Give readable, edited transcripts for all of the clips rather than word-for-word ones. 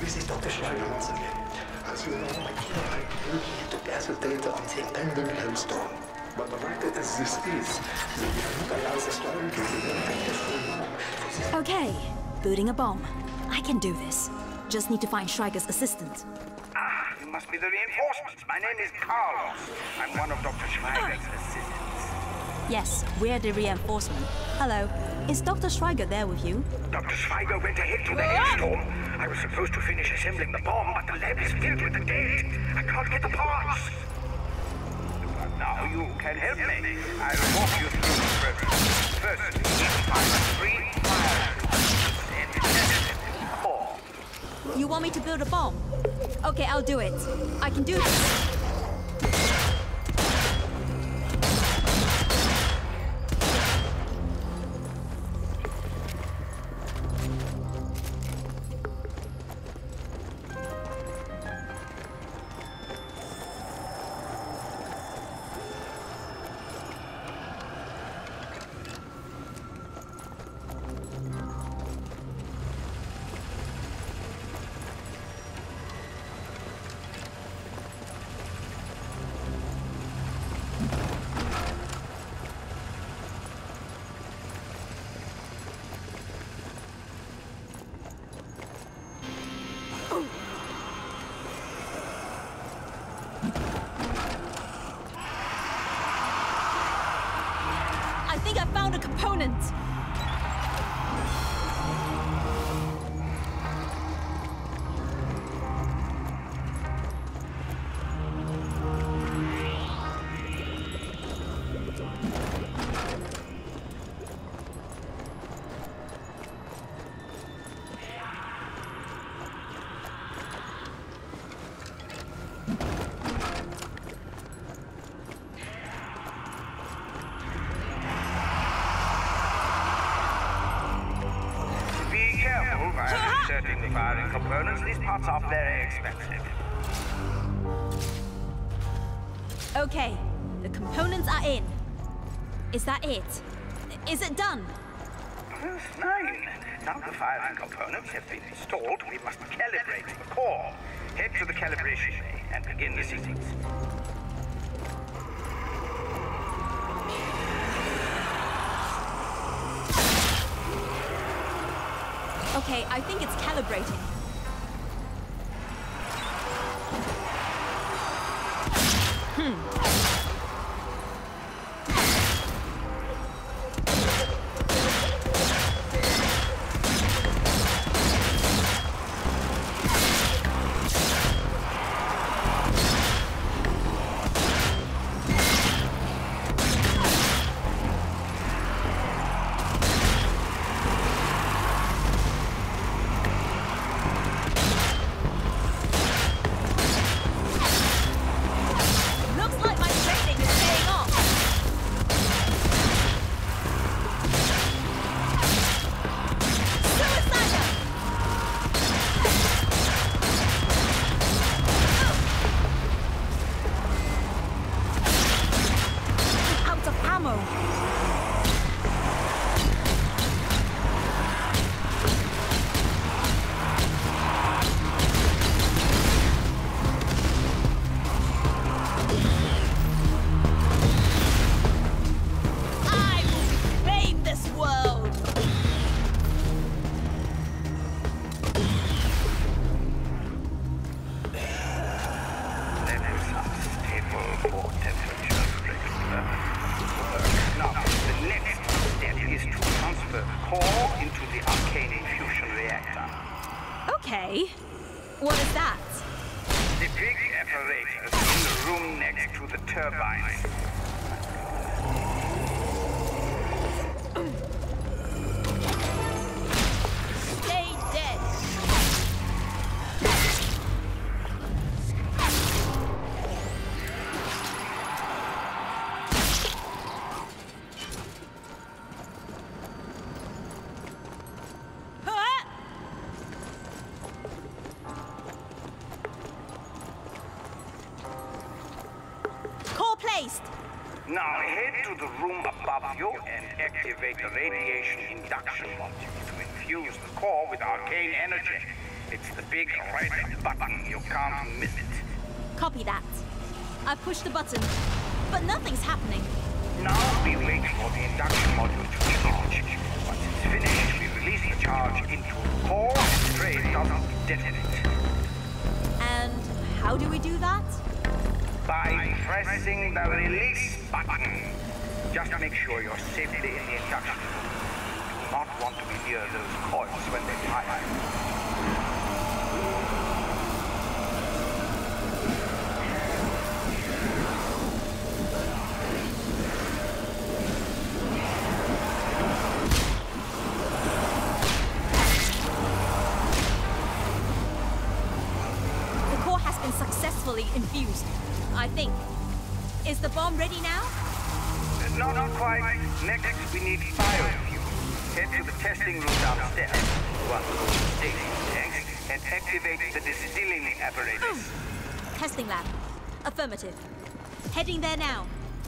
This is Dr. Schreiber once again. As you know, my team and I came here to gather data on the impending hailstorm. But writer as this is, we cannot allow the storm to prevent us for long. Okay, booting a bomb. I can do this. Just need to find Schreiger's assistant. Ah, you must be the reinforcements. My name is Carlos. I'm one of Dr. Schreiger's assistants. Yes, we're the reinforcement. Hello. Is Dr. Schreiger there with you? Dr. Schreiger went ahead to the hailstorm. I was supposed to finish assembling the bomb, but the lab is filled with the dead. I can't get the parts. But now you can help me. I'll walk you through the program. First, you need to find 3 fire and test it. 4. You want me to build a bomb? Okay, I'll do it. I can do this. I think I found a component! Inserting the firing components, these parts are very expensive. Okay, the components are in. Is that it? Is it done? Well, 9. Now the firing components have been installed, we must calibrate the core. Head to the calibration bay and begin the sequence. Okay, I think it's calibrating. Okay. What is that? The big apparatus in the room next to the turbines. Stay dead. Now head to the room above you and activate the radiation induction module to infuse the core with arcane energy. It's the big red button. You can't miss it. Copy that. I pushed the button, but nothing's happening. Now we wait for the induction module to charge. Once it's finished, we release the charge into the core and Stray doesn't detonate. And how do we do that? By pressing the release button. Just make sure you're safely in the induction room. You do not want to be near those coils when they fire. Successfully infused, I think. Is the bomb ready now? No, not quite. Next, we need biofuel. Head to the testing room downstairs. Well, station tanks, and activate the distilling apparatus. Testing lab. Affirmative. Heading there now.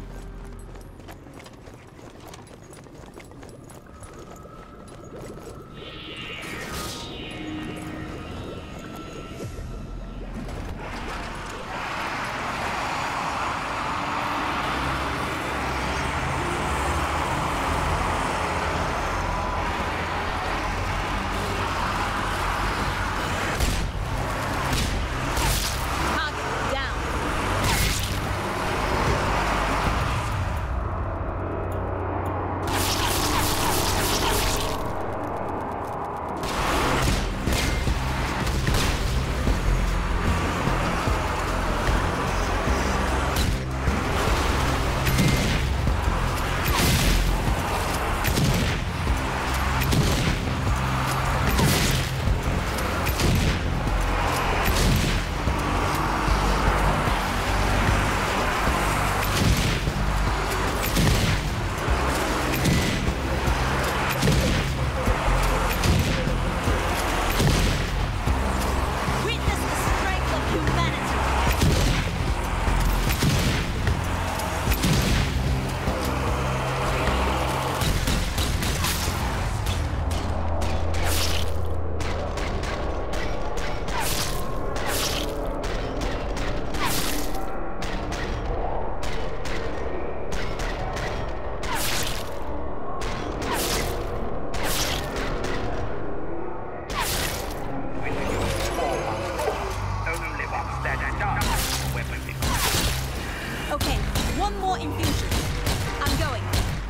Okay, one more infusion. I'm going.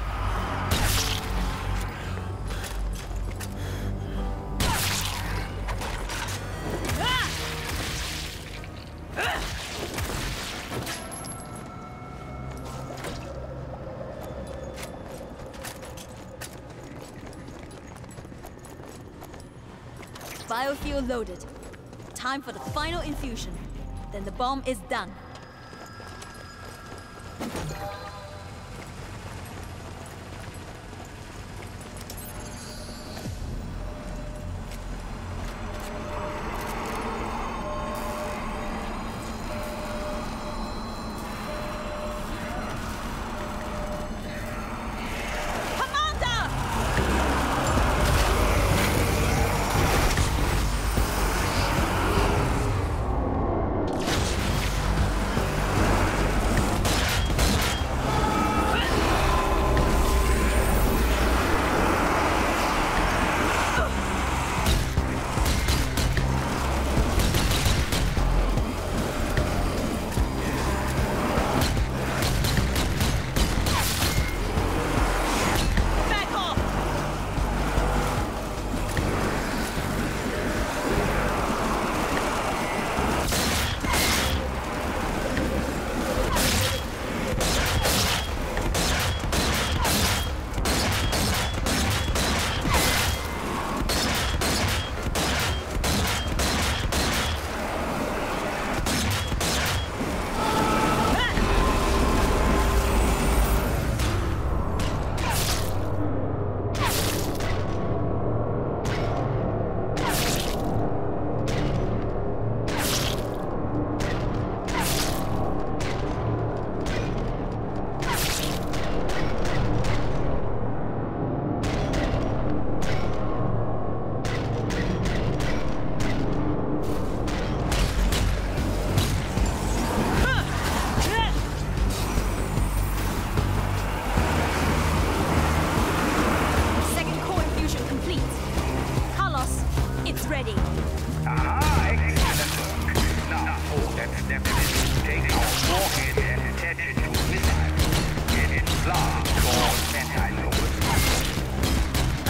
Biofuel loaded. Time for the final infusion. Then the bomb is done.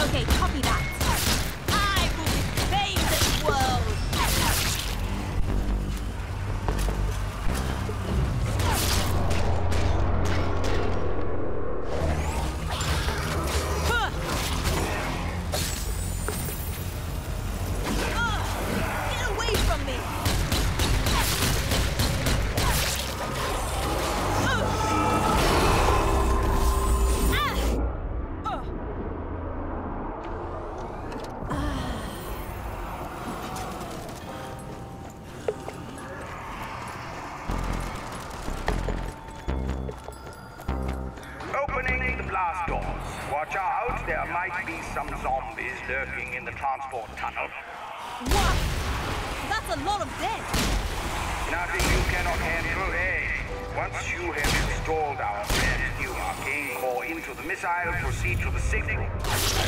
Okay, copy that. I will reclaim this world. Get away from me. Opening the blast doors. Watch out, there might be some zombies lurking in the transport tunnel. What? That's a lot of dead. Nothing you cannot handle, eh? Once you have installed our brand new arcane core into the missile, proceed to the signal.